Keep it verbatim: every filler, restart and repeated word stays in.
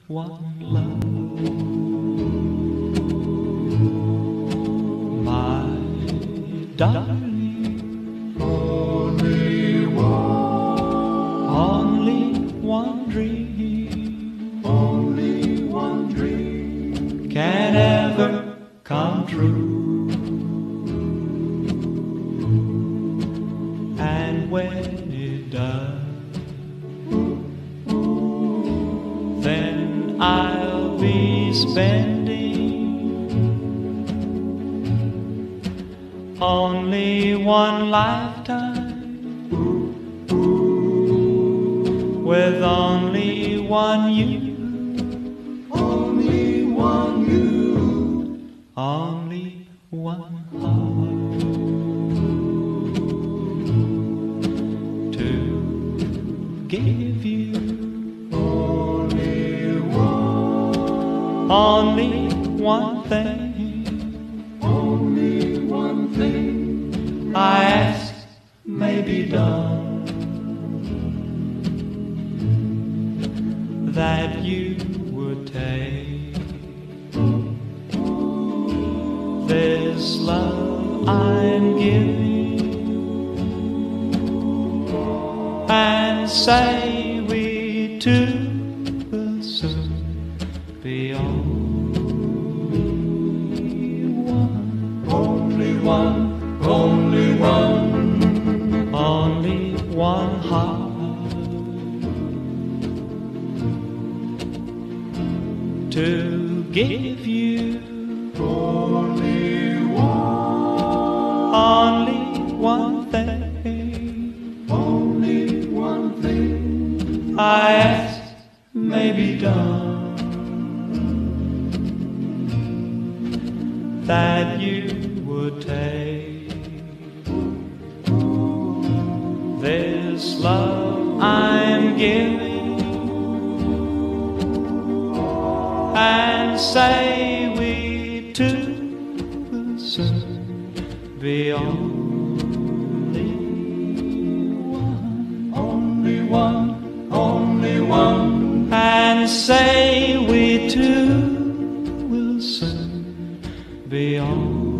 one love. My darling, only one, only one dream, only one dream can ever come true. And when it does, then I'll be spending only one lifetime with only one you, only one you, only one heart to give you. Only one thing, only one thing I ask may be done, that you would take this love I'm giving and say we two will soon be only one, only one, only one, only one heart to give you. Only one, only one thing, only one thing I ask may be done, that you would take this love I'm giving and say we two will soon be only one, only one, only one, and say we two will soon be only